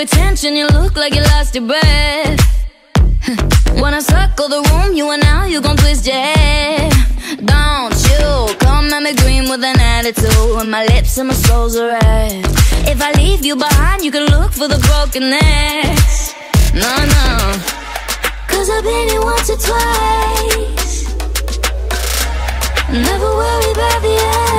attention, you look like you lost your breath. When I circle the room, you and now you gon' twist your head. Don't you come at me green with an attitude, and my lips and my soul's are red. If I leave you behind, you can look for the broken necks. No, no, 'cause I've been here once or twice. Never worry about the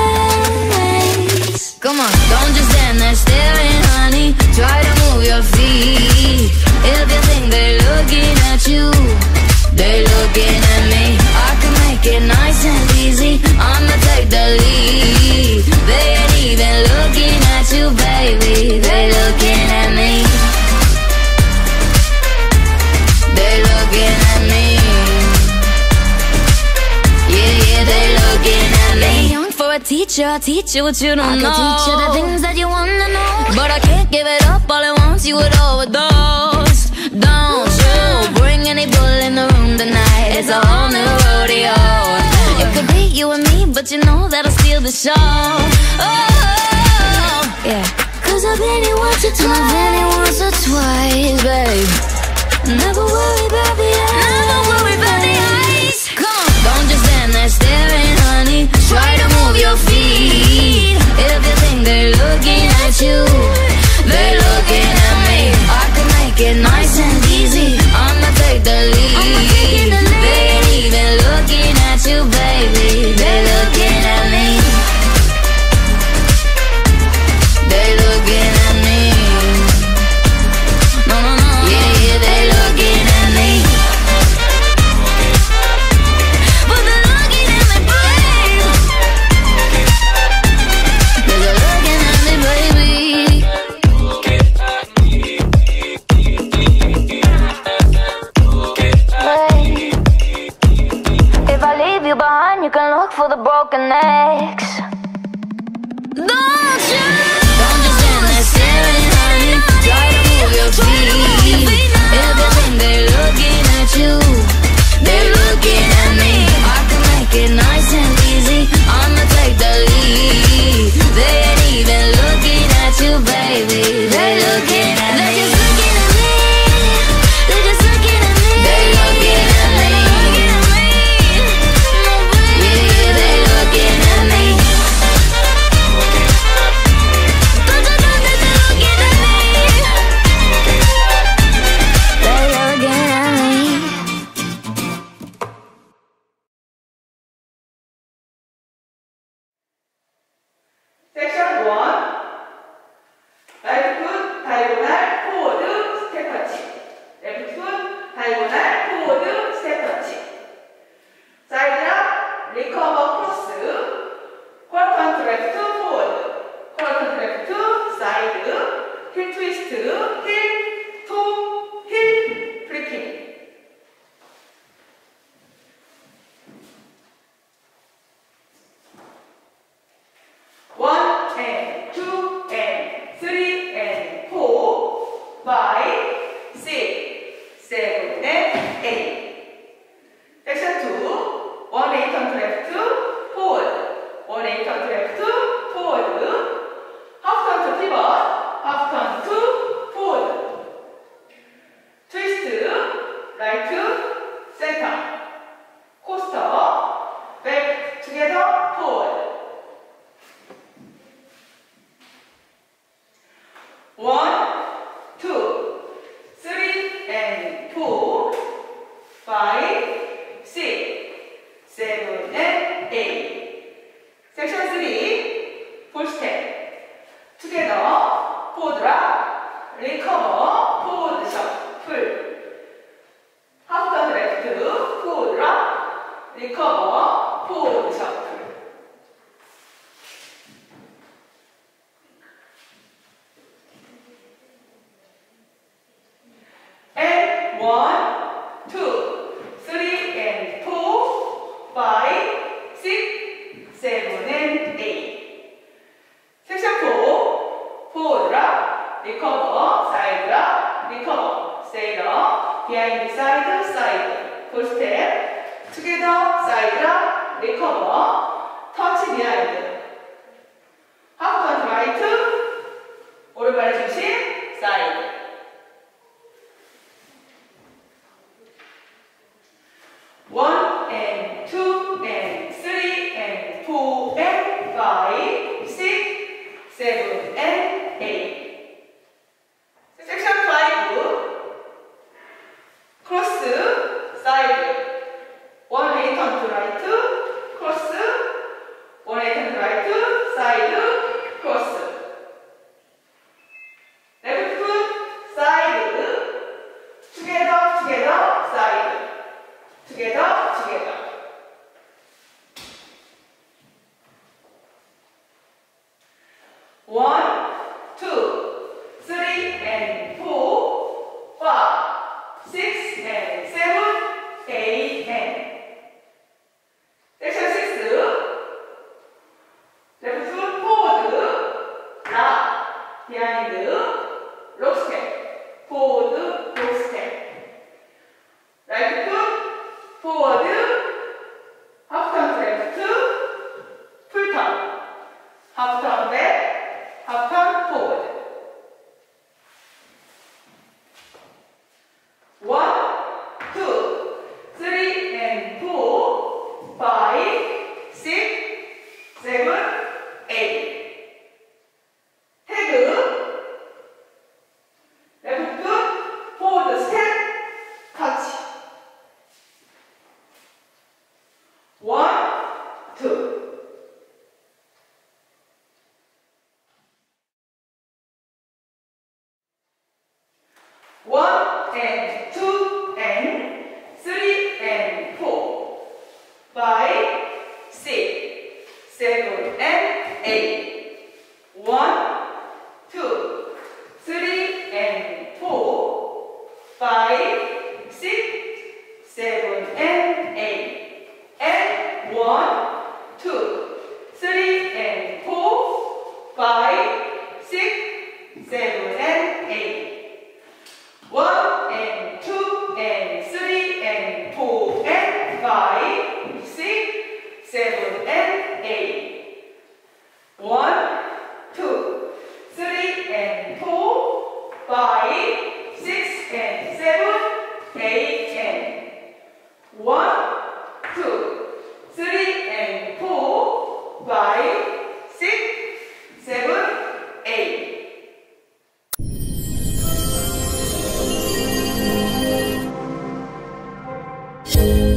ends. Come on, don't just stand there staring, honey. Try to move your feet. If you think they're looking at you, they're looking at me. I can make it nice and easy. I'ma take the lead. They ain't even looking at you, baby. They're looking at me. They're looking at me. Yeah, yeah, they're looking at me. Young for a teacher, I'll teach you what you don't know. I can teach you the things that you wanna know, but I can't give it up all at once. You would overdose. Don't you bring any bull in the room tonight. It's a whole new rodeo. It could be you and me, but you know that'll steal the show. Oh, yeah. 'Cause I've been here once or twice, babe. Never worry about the eyes. Never worry about the eyes. Come on, don't just stand there staring, honey. Try to move your feet. If you think they're looking at you, they're looking at me. I can make it nice and easy. I'ma take the lead. They ain't even looking at you, baby. They're looking at me. They're looking at me. No, no, no. Yeah, yeah, they're looking at me. But they're looking at me, babe. They're looking at me, baby. If I leave you behind, you can look for the broken necks. Don't you? Don't just stand there staring, honey. Try to move your feet. If you think they're looking at you, they're looking at me. I can make it nice and easy. I'ma take the lead. They ain't even looking at you, baby. They're looking at me. They're just looking at me. They're just looking at me. They're looking at me. Yeah, yeah, they're looking at me. 섹션 1 라이트 풋 다이고날 포워드 스텝 터치 레프트 풋 다이고날 포워드 스텝 터치 사이드랍 리커버 크로스 콜컨트 레프트 포워드 콜컨트 레프트 사이드 힐 트위스트 힐 톱 힐 프리킹 One and two and three and four, 5, 6, 7 and 8. Section 2, 1 8 on to left, forward, 1 8 on to left, forward, half turn to pivot, half turn to forward, twist, right to center, coaster, back together, forward. 1, 2, 3 and 4, 5, 6, 7 and 8. Section 3, full step. Together, forward drop, recover, forward shuffle. Half turn left, forward drop, recover, forward shuffle. And 1, 2, 3 and 4, 5, 6, 7 and 8. Section 4, forward drop, recover, side drop, recover, stay up, behind the side, side, full step, together, side drop, recover, touch behind. Half turn right, 오른발 중심, side. seven, and eight. 1, 2, 3, and 4, 5, 6, 7, and 8. And 1, 2, 3, and 4, 5, 6, 7, and 8. 1 and 2 and 3 and 4 and 5, 6, 7, and 8. 1, 2, 3 and 4, 5, 6 and 7, 8 and 1, 2, 3 and 4, 5, 6, 7, 8. Thank you.